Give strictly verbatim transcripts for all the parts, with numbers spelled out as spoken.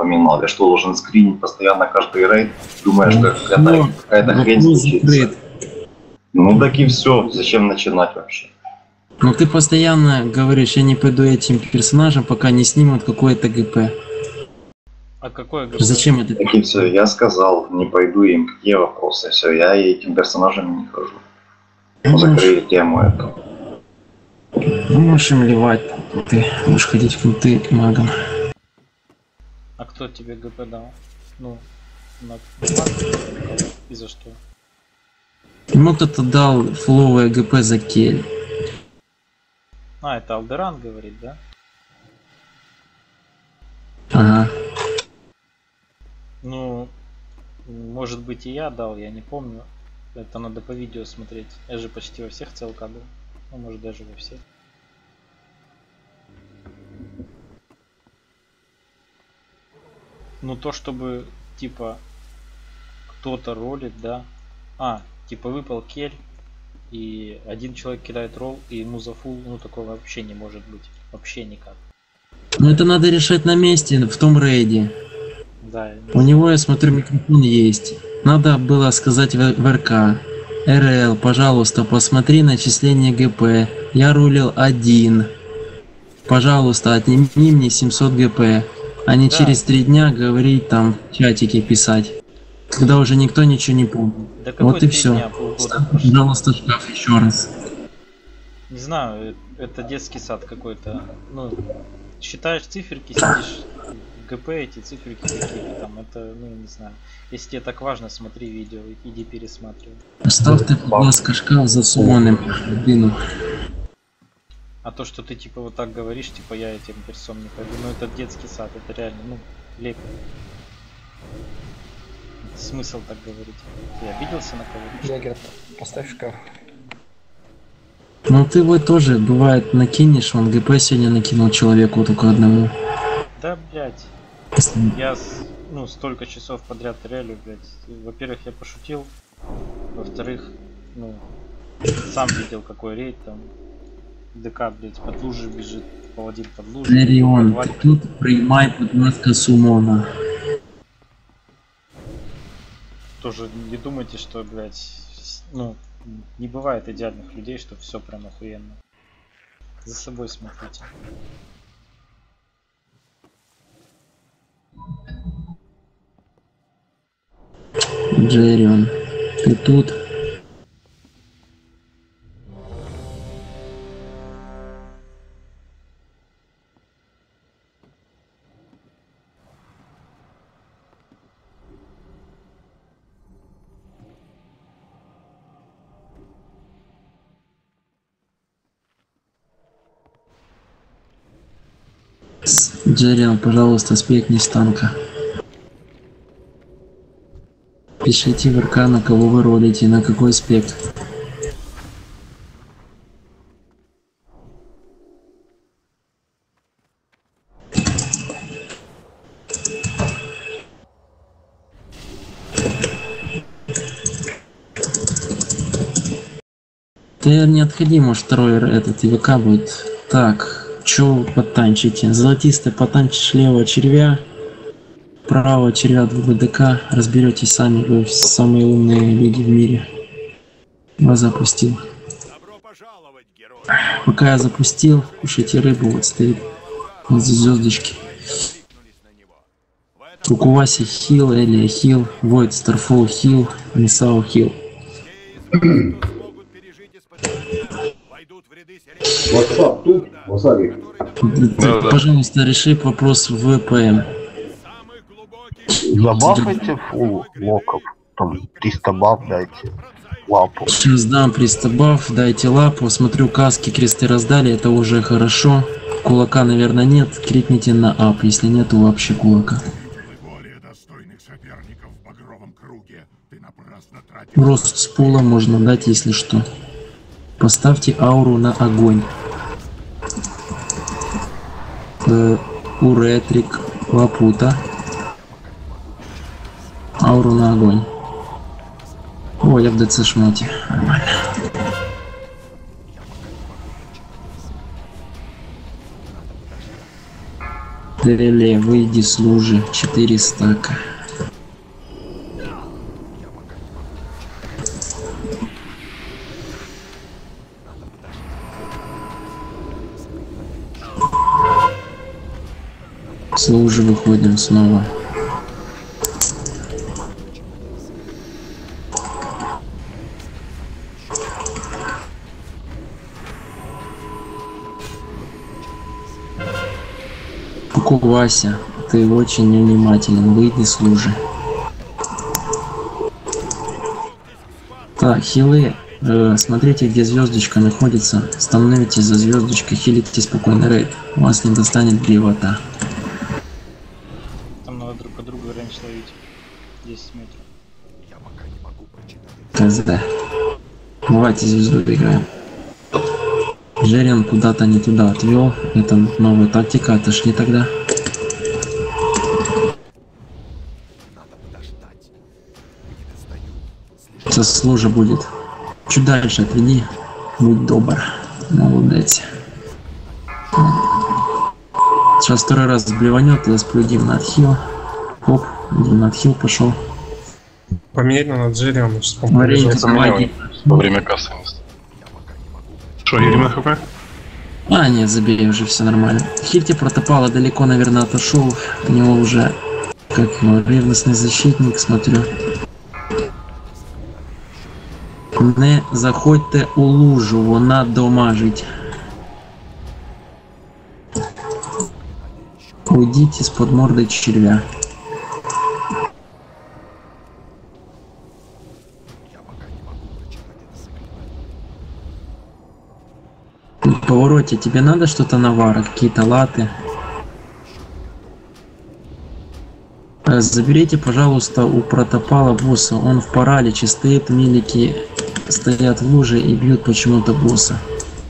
упоминал. Я что, должен скринить постоянно каждый рейд, думая, что какая-то, Но, какая-то хрень случится? Ну так и все, зачем начинать вообще? Ну ты постоянно говоришь, я не пойду этим персонажем, пока не снимут какое-то ГП. А какое ГП? Зачем это? Так и все, я сказал, не пойду им, какие вопросы, все, я этим персонажем не хожу. Ну, Закрыли тему эту. Ну, можешь им ливать, ты будешь ходить в круты магом. А кто тебе ГП дал? Ну, на... и за что? Ему кто-то дал фловое ГП за кель. А, это Алдеран говорит, да? Ага. Ну, может быть и я дал, я не помню. Это надо по видео смотреть. Я же почти во всех ЦЛК был. Ну, может даже во всех. Ну, то, чтобы, типа, кто-то ролит, да. А, типа выпал кель, и один человек кидает ролл, и ему за фул, ну, такого вообще не может быть. Вообще никак. Ну это надо решать на месте, в том рейде. Да. У него, я смотрю, микрофон есть. Надо было сказать в, в РК. РЛ, пожалуйста, посмотри начисление ГП. Я рулил один. Пожалуйста, отними мне семьсот ГП. А не Да. через три дня говорить там в чатике писать. Когда уже никто ничего не помнит. Да какой Вот и три все. дня, полгода Ставь, прошло. пожалуйста, шкаф еще раз. Не знаю, э- это детский сад какой-то. Ну, считаешь циферки, сидишь в ГП, эти циферки какие-то там, это, ну, не знаю. Если тебе так важно, смотри видео, иди пересматривай. Ставь ты, пожалуйста, шкаф за сумоном. Блин. А то, что ты типа вот так говоришь, типа я этим персом не пойду, ну это детский сад, это реально, ну, лепит. Смысл так говорить? Ты обиделся на кого-то? Ягер, поставь шкаф. Ну ты вот тоже, бывает, накинешь, он ГП сегодня накинул человеку только одному. Да, блядь. Я, с- ну, столько часов подряд трелю, блядь. Во-первых, я пошутил. Во-вторых, ну, сам видел, какой рейд там. ДК, блядь, под лужей бежит, паладин под лужей. Лерион, подвалит. тут приймай подмазка сумона. Тоже не думайте, что, блядь, с- ну, не бывает идеальных людей, что все прям охуенно. За собой смотрите. Джерион, ты тут? Джерион, пожалуйста, спекни с танка. Пишите в РК, на кого вы ролите, на какой спек. Ты не отходи, может второй р- этот ИВК будет. Так, чё потанчите? Золотистый потанчишь слева червя, право червя два БДК, разберетесь сами, вы самые умные люди в мире. Вас запустил. Пока я запустил, кушайте рыбу, вот стоит. Вот здесь звездочки. Кукуваси хил, Элия хил, Войд Старфол хил, Мисао хил. WhatsApp тут, Васаби. Ты, пожалуйста, реши вопрос в ВПМ. Забафайте фул локов, там триста баф дайте, лапу. Сейчас дам пристабаф, дайте лапу, смотрю, каски, кресты раздали, это уже хорошо. Кулака, наверное, нет, крикните на ап, если нету вообще кулака. Рост с пула можно дать, если что. Поставьте ауру на огонь. Э, уретрик, лапута. Ауру на огонь. О, я в ДЦ шмоте. Нормально. Теле, выйди с лужи. четыре стака. С лужи выходим снова. Ку Вася, ты очень невнимателен, выйди с лужи. Так, хилы, э, смотрите, где звездочка находится, становитесь за звездочкой, хилите спокойно рейд, вас не достанет гривота. Там надо друг по другу рейндж ловить. десять метров. КЗ. Давайте звезду играем. Жерин куда-то не туда отвел. Это новая тактика, отошли тогда. Сейчас служа будет. Чуть дальше отведи. Будь добр. Молодец. Сейчас второй раз блеванет, я сплюдим на отхил. Хоп, один на отхил пошел. Поменять надо Джерри, Варенье, помоги. Во время кассы. Что, едем на хп? А, нет, забей, уже все нормально. Хильте протопала далеко, наверное, отошел. У него уже, как его, ревностный защитник, смотрю. Не заходьте у лужу, вона домажить. Уйдите из-под морды червя. В повороте тебе надо что-то навара, какие-то латы? Заберите, пожалуйста, у протопала босса. Он в параличе стоит, милики стоят в луже и бьют почему-то босса.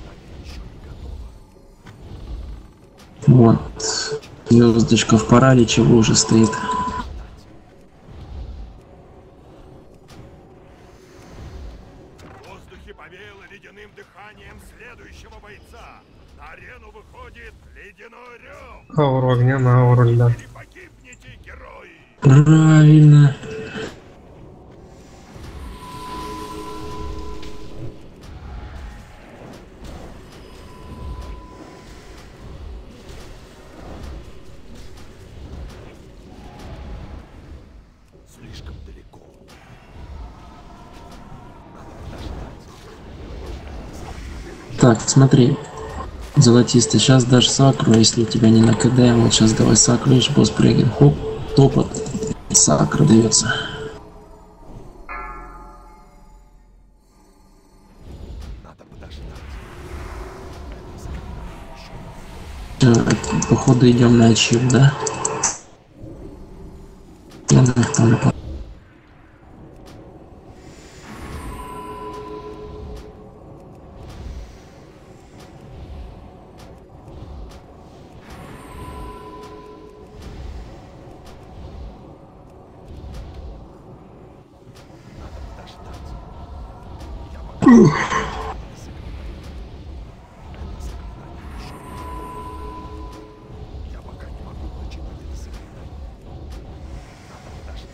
Вот. Звездочка в параличе в луже стоит. В воздухе повеяло ледяным дыханием следующего бойца. На арену выходит ледяной рев. Ауру огня на ауру льда. Не погибните, герои! Правильно. Слишком далеко. Так, смотри. Золотистый, сейчас дашь сакру, если у тебя не на КД, вот сейчас давай сакру, видишь, босс прыгает, хоп, топот, сакра дается. Надо подождать. Все, походу идем на ачив, да? Я на там. Я пока не могу прочитать это заклинание. Надо подождать.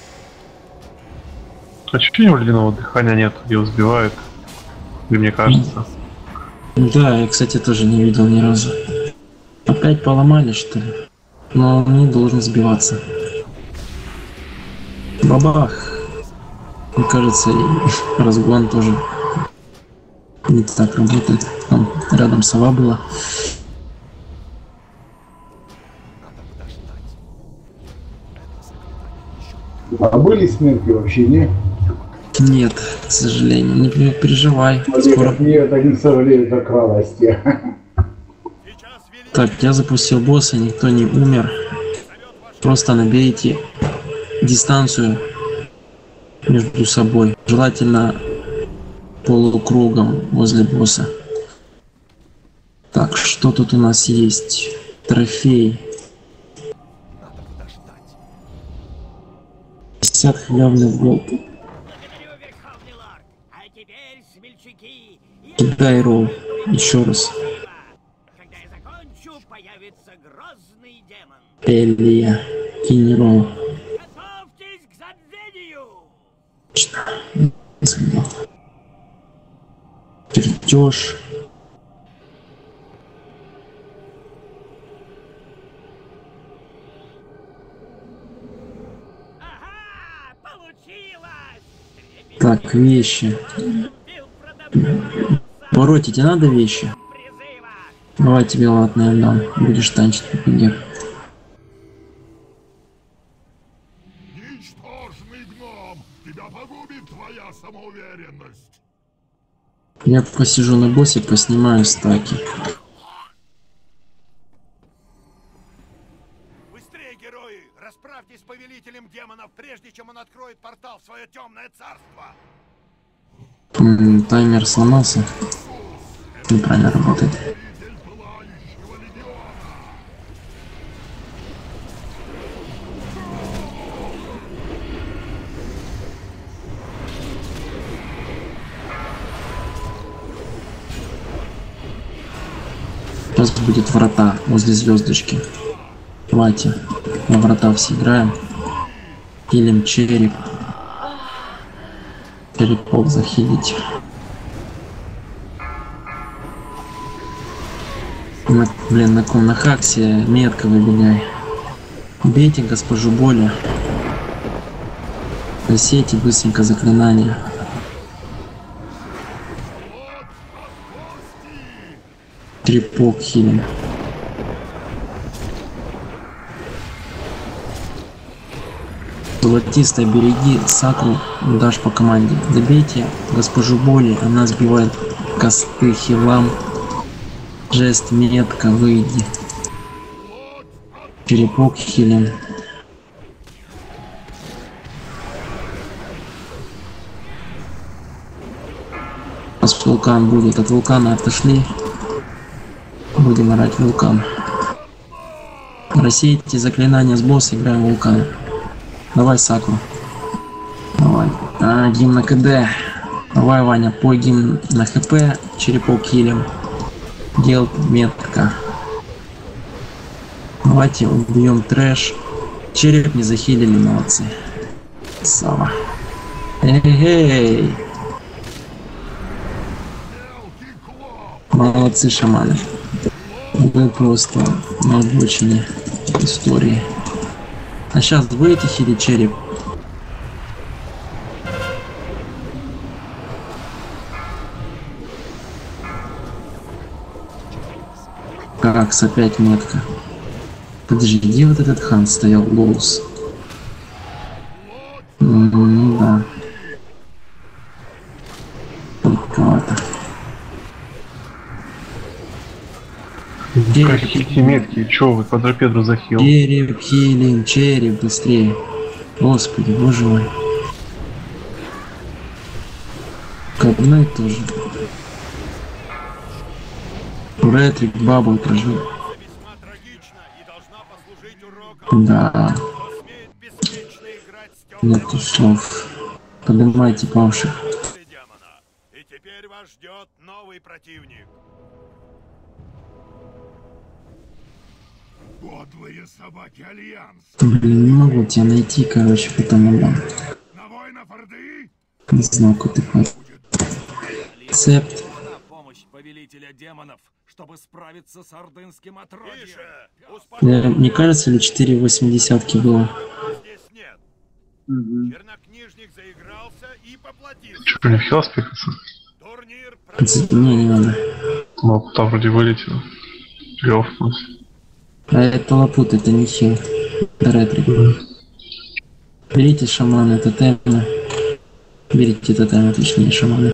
Ощущения у ледяного дыхания нет, его сбивает. Или мне кажется. Да, я, кстати, тоже не видел ни разу. Опять поломали, что ли? Но он не должен сбиваться. Бабах. Мне кажется, и разгон тоже не так работает. Там рядом сова была. А были смерти вообще, не? Нет, к сожалению, не пер- переживай. Смотри, Скоро. как мне это не сожалею, так радости. Сейчас великий Так, я запустил босса, никто не умер. Просто наберите дистанцию между собой. Желательно полукругом возле босса. Так, что тут у нас есть? Трофей. надо подождать. пятьдесят хлебных голд. Благодарю, Верховный Лорд. А теперь, смельчаки, я Кидай ролл. Еще раз. Когда я закончу, появится грозный демон. Элия. Генерал. Готовьтесь к забвению! Чертеж. Ага! Получилось! Так, вещи. Вороте, тебе надо вещи? Призыва! Давай тебе латное дам. Будешь танчить пикинер. Ничтожный гном! Тебя погубит твоя самоуверенность! Я посижу на боссе, поснимаю стаки. Быстрее, герои! Расправьтесь с повелителем демонов, прежде чем он откроет портал в свое темное царство! М, Таймер сломался. Неправильно работает. Повелитель пылающего легиона! Сейчас будет врата возле звездочки. Давайте на врата все играем. Пилим череп. Черепок захилить. На, блин, на ком на хаксе метко выбегай. Бейте госпожу боли. Засейте быстренько заклинания. Черепок хилим. Золотистая, береги сакру, дашь по команде. Добейте госпожу боли, она сбивает косты хилам. Жест метка, выйди. Черепок хилим. Сейчас вулкан будет. От вулкана отошли. Будем орать вулкан. Рассейте заклинания с босса, играем вулкан. Давай сакру. Давай. А, гимн на КД. Давай, Ваня, пой гимн на ХП. Черепок хилим. Дел метка. Давайте убьем трэш. Череп не захилили, молодцы. Сава. Эй-эй. Молодцы, шаманы. Вы просто на обочине истории. А сейчас будете хилить череп? Каракс опять метка. Подожди, где вот этот хан стоял? Лоус. Ну да. Прикольно. Какие метки, чё вы квадропедру захил? Череп, хилим, череп, быстрее. Господи, боже мой. Как одно и то же. Ретрик, бабл прожил. Весьма трагично и должна послужить уроком. Да, Кто смеет беспечно играть с темным нету слов. Поднимайте павших. демона. И теперь вас ждет новый противник. Подлые собаки Альянс. Блин, не могу тебя найти, короче, потом отдам. На воинов Орды? Не знаю, куда ты ходишь. Цепт. На помощь повелителя демонов, чтобы справиться с ордынским отродьем. Тише! Мне, Успокойтесь, не кажется ли четыре восьмидесятки было? здесь нет. Чернокнижник заигрался и поплатился. Чё, не хотел спекаться? Турнир Не, не надо. Ну, там вроде вылетело. Плей-офф, в смысле. А это лапут, это не хил. Это ретрик. Берите шамана, тотемы. Берите тотемы, точнее шаманы.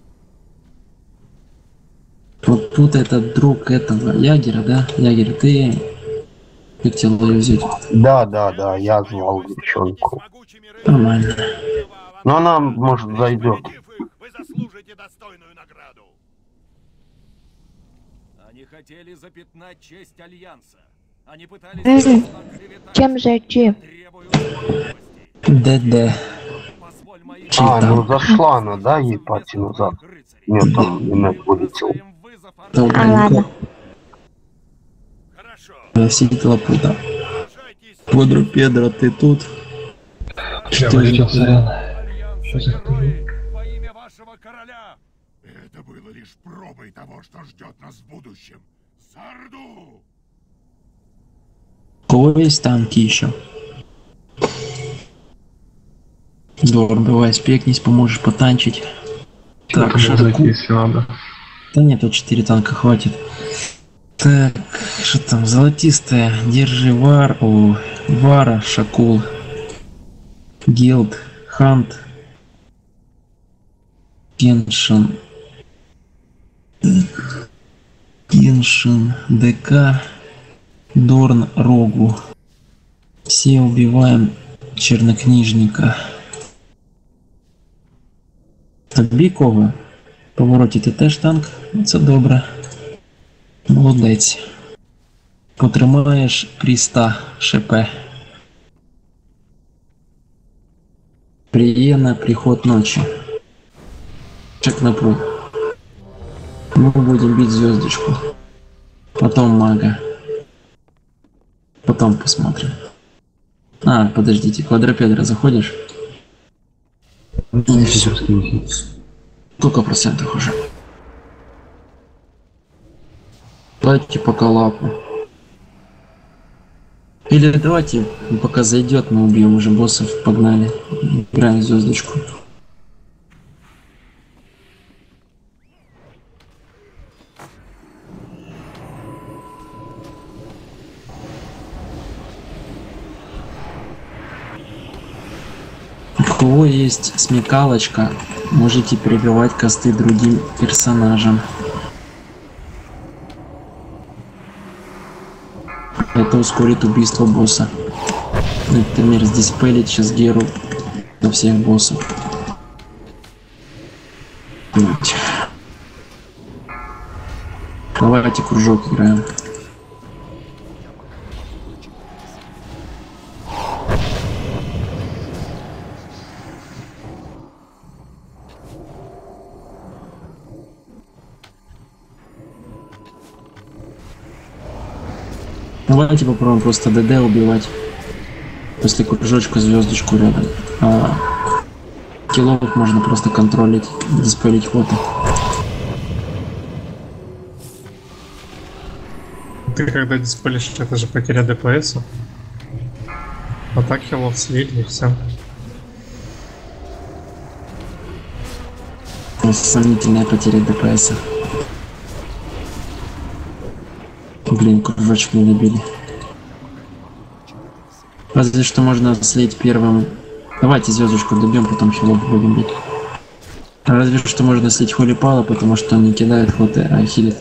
Вот тут этот друг этого Ягера, да? Ягер, ты... Как тебе ловить взять? Да, да, да, я звал девчонку. Нормально. Но она, может, зайдет. Вы заслужите достойную награду. Они хотели запятнать честь Альянса. Они пытались... Эй, чем зайти? Требую справедливости. ДД. Позволь моим А, ну там? зашла она, да, ей пати назад? Нет, там инет вылетел. им вызов Да, А, блин, ладно. Хорошо. я все эти лапута. Продолжайте Квадрупедра, ты тут? Я Что вылетел, за- сорян. Что за Во имя вашего короля! Это было лишь пробой того, что ждет нас в будущем. Сарду! У кого есть танки еще? Дор, давай, спекнись, поможешь потанчить. Так, Так, Шарку. зайти, если надо. Да нет, тут четыре танка хватит. Так, что там, золотистая, держи вар, о, вара, шакул, гилд, хант, кеншин, кеншин, ДК, дорн, рогу. Все убиваем чернокнижника. Тобі кого? Повороті ти теж танк? Це добре. Молодець. Потримаєш кріста ШП. Приємно, приход ночи. Чек на пул. Мы будем бить звездочку. Потом мага. Потом посмотрим. А, подождите, квадропедра заходишь? Сколько процентов уже? Давайте пока лапу. Или давайте, пока зайдет, мы убьем уже боссов. Погнали. Играем в звездочку. У кого есть смекалочка, можете перебивать косты другим персонажам. Это ускорит убийство босса. Например, здесь пэлит сейчас Геру на всех боссов. Вот. Давайте кружок играем. Давайте попробуем просто ДД убивать. После кружочка звездочку рядом. А киллов можно просто контролить, диспелить фото. Ты когда диспелишь, это же потеря ДПС. А так хилов слили и все. Сомнительная потеря ДПС. Блин, кружочек не набили. Разве что можно слить первым. Давайте звездочку добьем, потом хилов будем бить. Разве что можно слить холипала, потому что он не кидает хлоты, а хилит.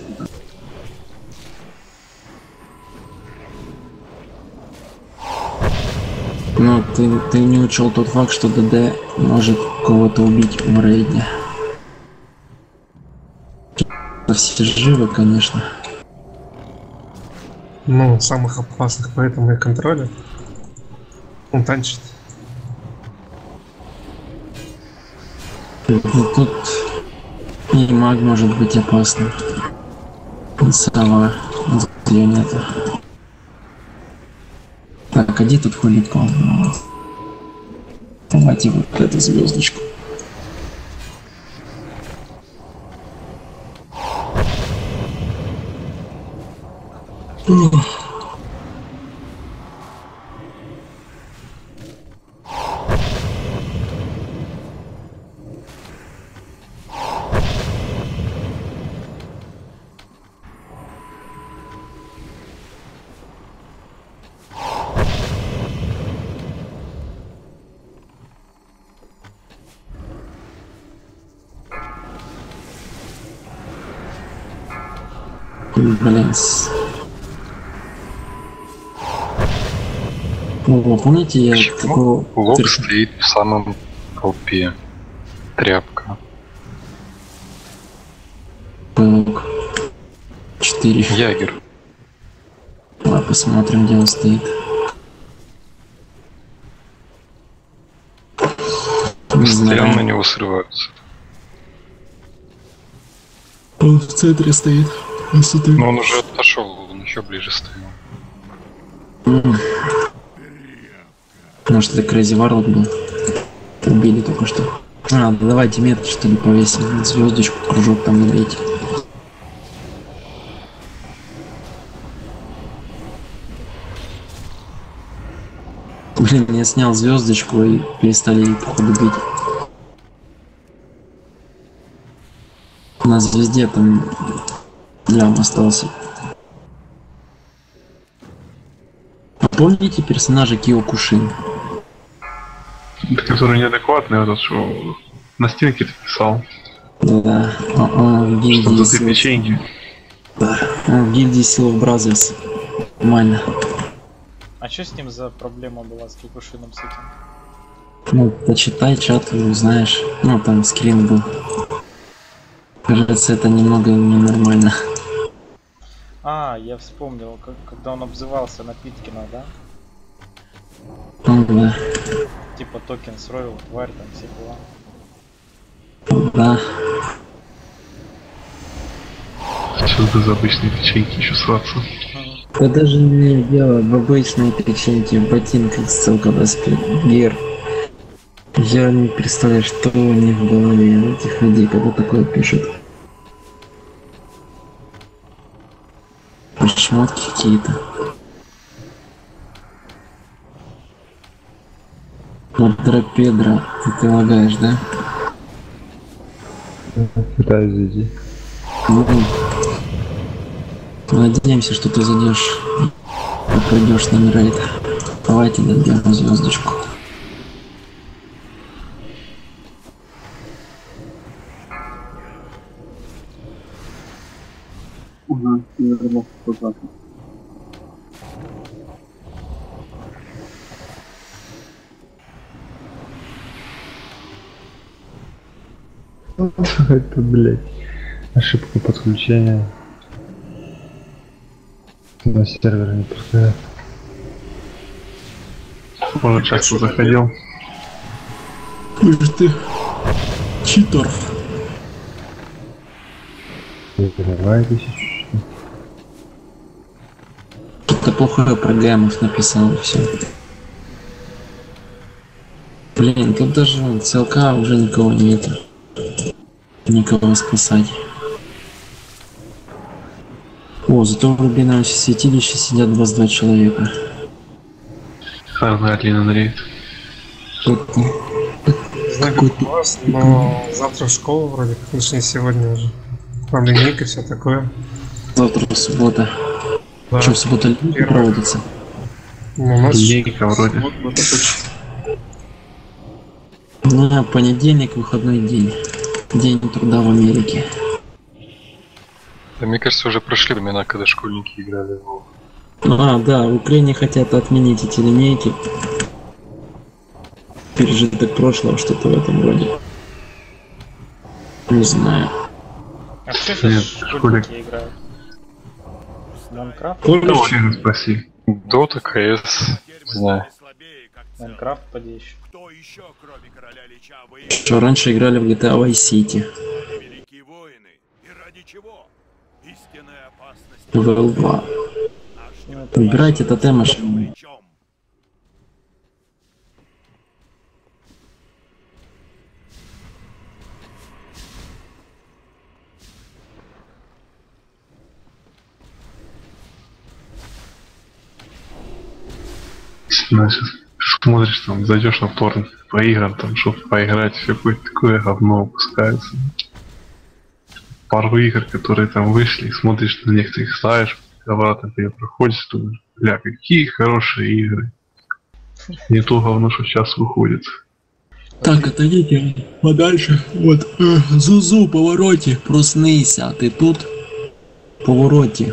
Но ты, ты не учел тот факт, что ДД может кого-то убить в рейде. Все живы, конечно. Ну, самых опасных, поэтому и контролят. Он танчит. Ну, тут и маг может быть опасным. И сова. Ее нету. Так, а где тут холикон? Давайте вот эту звездочку. Ух. Блин. О, помните, я такого... Лоб стоит в самом толпе. Тряпка. Пылок. Четыре. Ягер. Давай посмотрим, где он стоит. Не Постоянно знаю. на него срываются. Он в центре стоит. Но он уже отошел, он еще ближе стоял. Mm. Может, это Crazy Warlock был? Убили только что. А, давайте метод, что ли, повесим. Звездочку, кружок там набейте. Блин, я снял звездочку и перестали походу бить. На звезде там лям остался. А помните персонажа Киокушин? Который неадекватный, этот что на стенке ты писал. Да, он, он в гильдии за печеньки. Да, он в гильдии Силов Бразерс. Нормально. А что с ним за проблема была с Кикушином с этим? Ну, почитай чат, узнаешь. Ну, там скрин был. Кажется, это немного ненормально. А, я вспомнил, как, когда он обзывался на Питкина, да? Ну, да. Типа токен строил, тварь, там все дела. Да. Сейчас без обычной печеньки еще сраться. Да даже не дело в обычной печеньке, в ботинках с целкодоспер. Я не представляю, что у них в голове у этих людей, когда такое пишут. Шмотки какие-то. Квадрапедра, ты прилагаешь, да? Пытаюсь зайти. Ну, надеемся, что ты зайдешь и пройдешь на рейд. Давайте добьем звездочку. Ага, я вернулся туда. Это, блядь, ошибка подключения. На сервер не пускает. Он часто заходил. Ух ты, читер. Давай тысячу. Кто-то плохое про гемов написал и все. Блин, тут даже ЦЛК уже никого нету. Никого спасать. О, зато в рубиновом святилище сидят двадцать два человека. Вряд ли на рейд. Знаю, как у вас, но завтра в школу вроде как начнет сегодня уже. Там линейка и все такое. Завтра суббота. Да. Что, в субботу линейка проводится? Ну, у нас линейка вроде. Ну, понедельник, выходной день. День труда в Америке. Да, мне кажется, уже прошли времена, когда школьники играли в WoW. А, да, в Украине хотят отменить эти линейки. Пережиток прошлого, что-то в этом роде. Не знаю. А что сейчас школьники играют? Майнкрафт? Очень спроси. Дота, КС, не знаю. Майнкрафт поди еще. Что, раньше играли в джи ти эй Vice City. В эл два. Выбирайте тотем машины. Значит, смотришь там, зайдешь на торрент по играм, там, чтобы поиграть, все какое-то такое говно выпускается. Пару игр, которые там вышли, смотришь на некоторых ставишь, обратно ты проходишь, думаешь, бля, какие хорошие игры. Не то говно, что сейчас выходит. Так, отойдите подальше. Вот, э, Зузу, повороте, проснися, ты тут? Повороте.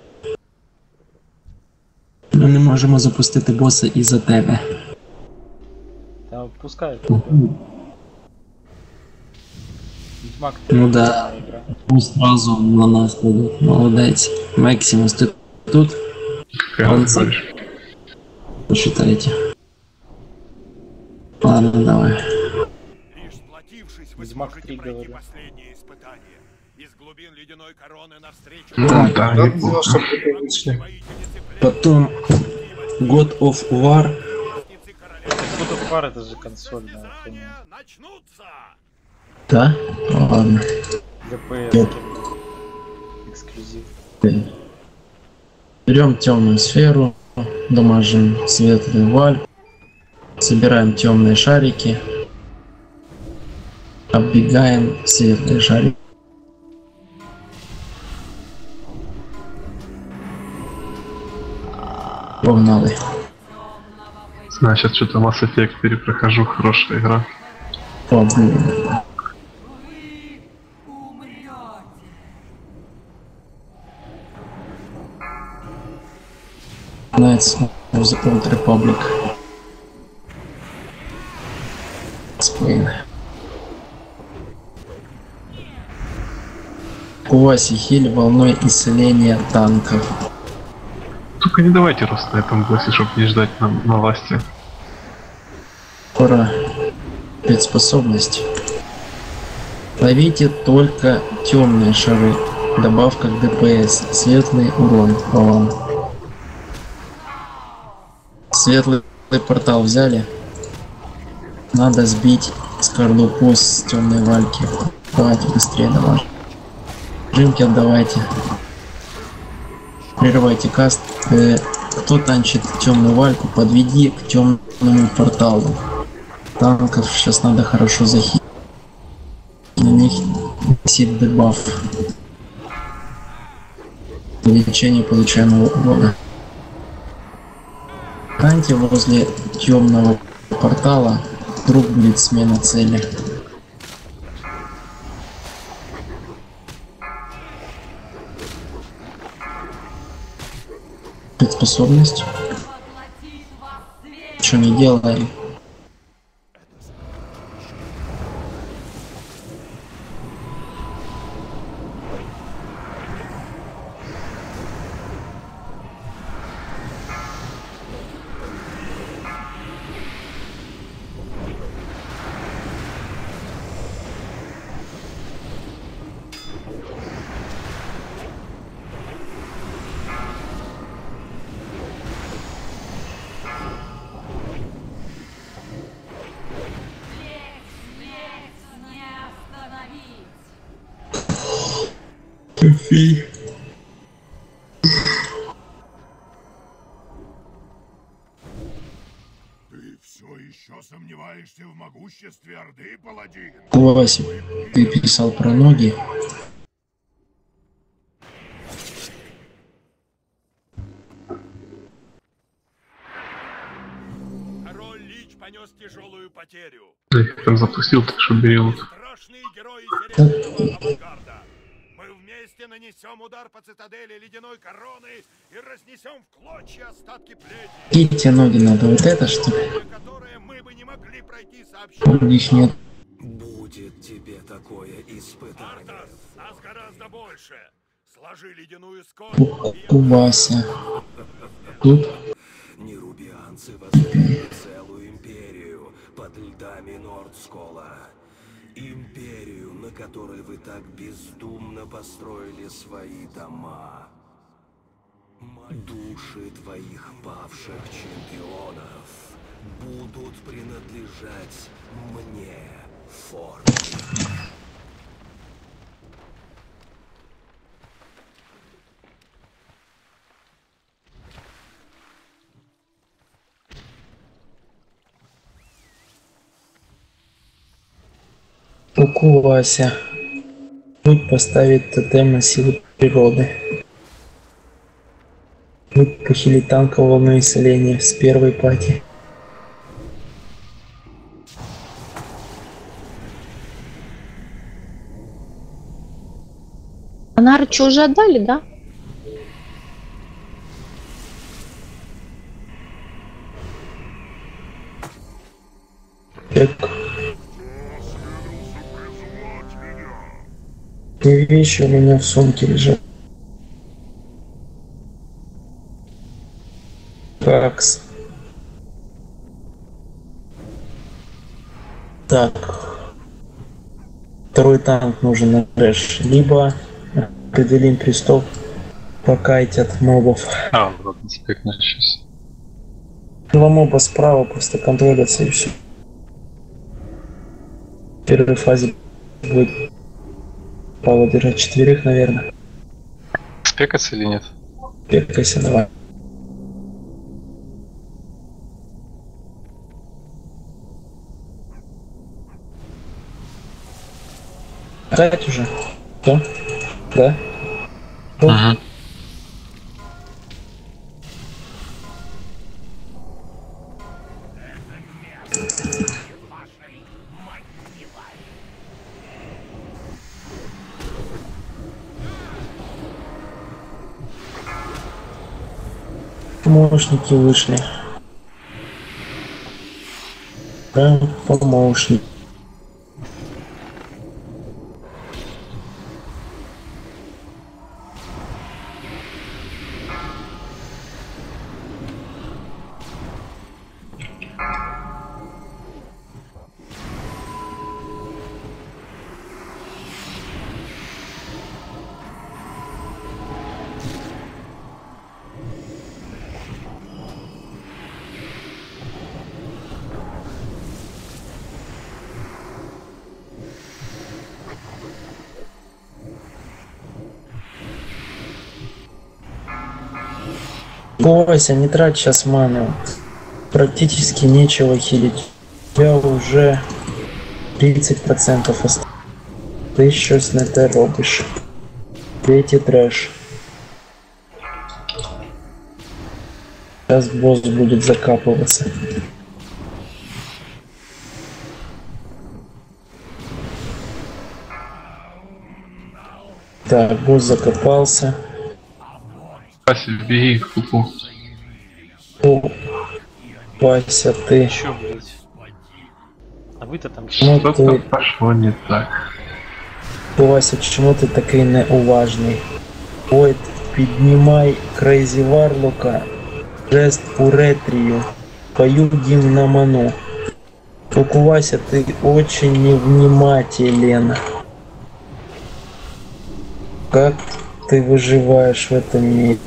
Ми не можемо запустити боса із-за тебе. Да, пускай. Ведьмак, Ну да, пусть сразу на нас пойдет. Молодец. Максимус, ты тут? Посчитайте. Ладно, давай. Ведьмак три говорю. Так, да, да, чтобы вышли. Потом God of War. тут пар, это же консольная хуйня. Да? Ну, ладно. ДПС. Эксклюзив. Берем темную сферу, дамажим светлую валь, собираем темные шарики, оббегаем светлые шарики. Погнали. Значит, что-то Mass Effect перепрохожу, хорошая игра. Погнали. Knights of the Old Republic. Spain. Куваси хиль волной исцеления танков. Только не давайте рост на этом боссе, чтобы не ждать на, на власти. Пора. Спецспособность. Ловите только темные шары. Добавка к ДПС. Светлый урон по вам. Светлый портал взяли. Надо сбить скорлупу с темной вальки. Давайте быстрее, давай. Жимки отдавайте. Прерывайте каст. Э, кто танчит темную вальку, подведи к темному порталу. Танков сейчас надо хорошо захитить. На них висит дебаф. Увеличение получаемого урона. Таньте возле темного портала, вдруг будет смена цели. Спецспособность. Что не делаем? Фи. Ты все еще сомневаешься в могуществе Орды, паладин? Вася, ты писал про ноги. Король Лич понес тяжелую потерю. Я их там запустил, так что бери вот. Страшные герои Серебряного авангарда. Мы вместе нанесем удар по цитадели ледяной короны и разнесем в клочья остатки плети. Какие ноги надо? Вот это что ли? Которые мы бы не могли пройти сообща. Других нет. Будет тебе такое испытание. Артас, нас гораздо больше. Сложи ледяную скорость. Вася. Тут? Нерубианцы возвели целую империю под льдами Нордскола. Империю, на которой вы так бездумно построили свои дома. Души твоих павших чемпионов будут принадлежать мне, Форд. Уку, Вася. Будь поставить тотем на силу природы. Будь похилить танка волной исцеления с первой пати. А Нарчу уже отдали, да? Так. Вещи у меня в сумке лежат. Такс. Так. Второй танк нужен на трэш. Либо определим престол, покайтят мобов. А, вроде спекнуть сейчас. Два моба справа просто контролятся и все. В первой фазе будет Павла держать четверых, наверное. Спекаться или нет? Спекайся, давай. Дать уже? Что? Да? Ага. Помощники вышли. Прям помощник. Бойся, не трать сейчас ману. Практически нечего хилить. У тебя уже тридцать процентов осталось. Ты щось не те робиш. Третий трэш. Сейчас босс будет закапываться. Так, босс закопался. Вася, беги к пупу. О, Вася, ты... Чё, блядь? А вы-то там... Ну, Что-то ты... пошло не так. Вася, чому ти такий неуважний? Ой, піднімай Крейзі Варлока, жест у ретрію, пою гимн на ману. Только, Вася, ты очень невнимателен. Как ты выживаешь в этом мире?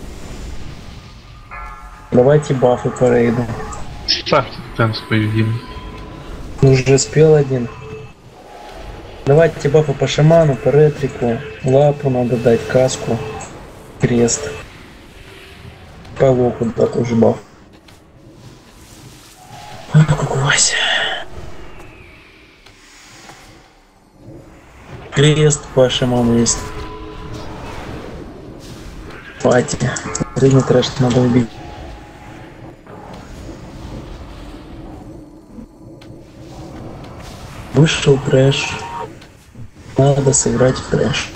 Давайте бафы по рейду. Ставьте там свою гимн. Ты уже спел один? Давайте бафы по шаману, по ретрику, лапу надо дать, каску, крест. По локу, да, тоже баф. Ой, как Вася. Крест по шаману есть. Пати. Средний трэш надо убить. Вышел трэш. Надо сыграть в трэш.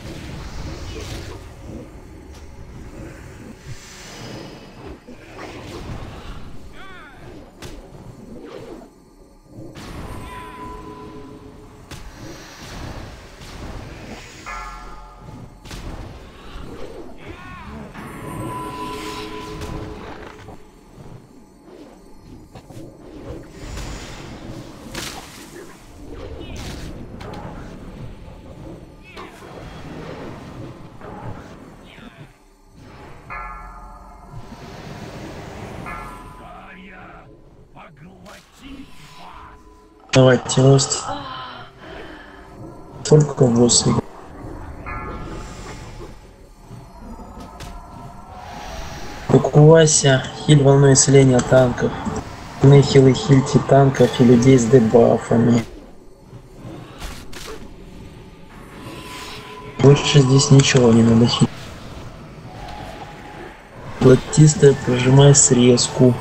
Давайте рост. Только восемь. Вася, хиль волной исцеления танков. Нехилы хильте танков и людей с дебафами. Больше здесь ничего не надо хилить. Золотистая, прожимай срезку.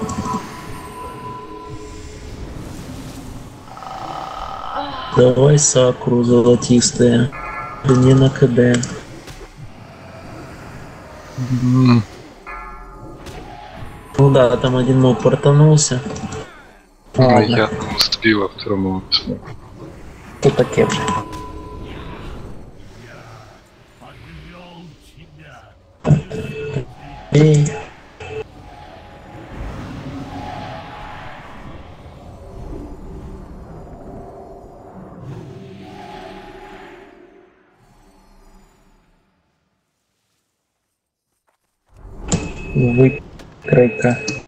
Давай сакру золотистая. Да не на КД. Mm. Ну да, там один моб портанулся. Ну, я сбил, а второму смог. Что таке же? Эй. Выкройка.